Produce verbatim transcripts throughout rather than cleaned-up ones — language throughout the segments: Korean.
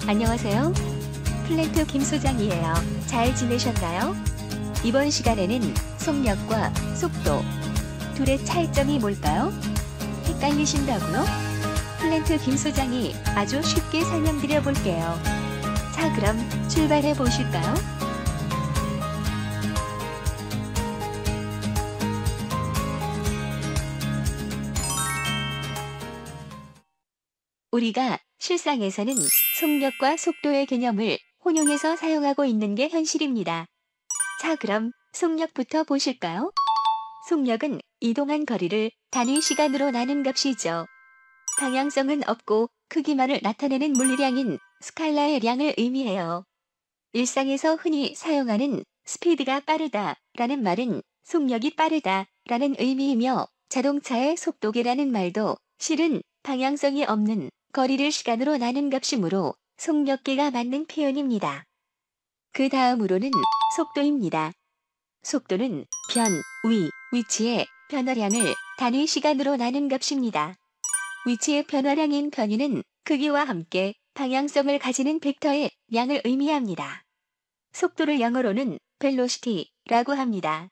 안녕하세요. 플랜트 김 소장이에요. 잘 지내셨나요? 이번 시간에는 속력과 속도, 둘의 차이점이 뭘까요? 헷갈리신다고요? 플랜트 김 소장이 아주 쉽게 설명드려 볼게요. 자, 그럼 출발해 보실까요? 우리가 실상에서는 속력과 속도의 개념을 혼용해서 사용하고 있는 게 현실입니다. 자, 그럼 속력부터 보실까요? 속력은 이동한 거리를 단위 시간으로 나눈 값이죠. 방향성은 없고 크기만을 나타내는 물리량인 스칼라의 량을 의미해요. 일상에서 흔히 사용하는 스피드가 빠르다 라는 말은 속력이 빠르다 라는 의미이며, 자동차의 속도계라는 말도 실은 방향성이 없는 거리를 시간으로 나눈 값이므로 속력계가 맞는 표현입니다. 그 다음으로는 속도입니다. 속도는 변, 위, 위치의 변화량을 단위 시간으로 나눈 값입니다. 위치의 변화량인 변위는 크기와 함께 방향성을 가지는 벡터의 양을 의미합니다. 속도를 영어로는 velocity라고 합니다.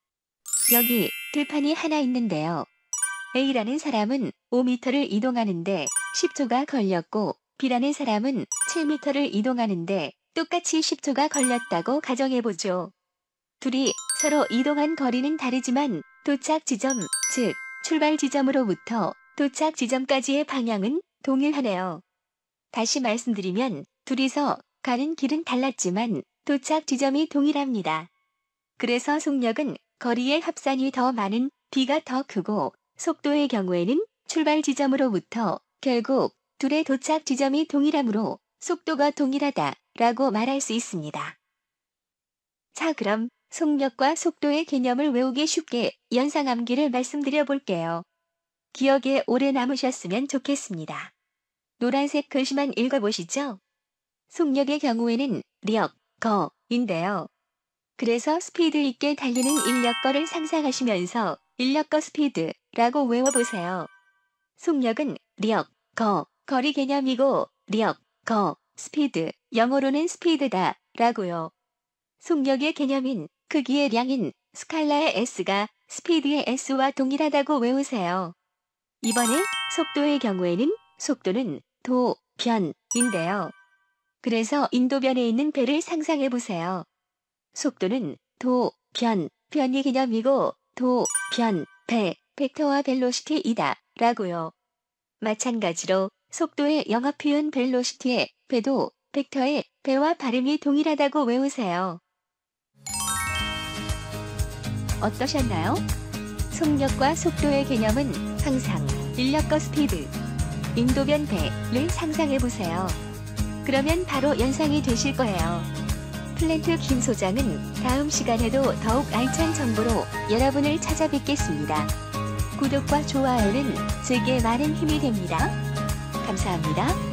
여기 들판이 하나 있는데요. A라는 사람은 오 미터를 이동하는데 십 초가 걸렸고, B라는 사람은 칠 미터를 이동하는데 똑같이 십 초가 걸렸다고 가정해보죠. 둘이 서로 이동한 거리는 다르지만 도착 지점, 즉 출발 지점으로부터 도착 지점까지의 방향은 동일하네요. 다시 말씀드리면 둘이서 가는 길은 달랐지만 도착 지점이 동일합니다. 그래서 속력은 거리의 합산이 더 많은 B가 더 크고, 속도의 경우에는 출발 지점으로부터 결국 둘의 도착 지점이 동일하므로 속도가 동일하다 라고 말할 수 있습니다. 자, 그럼 속력과 속도의 개념을 외우기 쉽게 연상암기를 말씀드려 볼게요. 기억에 오래 남으셨으면 좋겠습니다. 노란색 글씨만 읽어보시죠. 속력의 경우에는 력, 거인데요. 그래서 스피드 있게 달리는 인력거를 상상하시면서 인력거 스피드라고 외워보세요. 속력은 력, 거, 거리 개념이고 력, 거, 스피드, 영어로는 스피드다 라고요. 속력의 개념인 크기의 량인 스칼라의 S가 스피드의 S와 동일하다고 외우세요. 이번에 속도의 경우에는 속도는 도, 변인데요. 그래서 인도변에 있는 배를 상상해보세요. 속도는 도, 변, 변이 개념이고 도, 변, 배, 벡터와 벨로시티이다 라고요. 마찬가지로 속도의 영어 표현 벨로시티의 배도 벡터의 배와 발음이 동일하다고 외우세요. 어떠셨나요? 속력과 속도의 개념은 항상 인력거 스피드, 인도변 배를 상상해보세요. 그러면 바로 연상이 되실 거예요. 플랜트 김 소장은 다음 시간에도 더욱 알찬 정보로 여러분을 찾아뵙겠습니다. 구독과 좋아요는 제게 많은 힘이 됩니다. 감사합니다.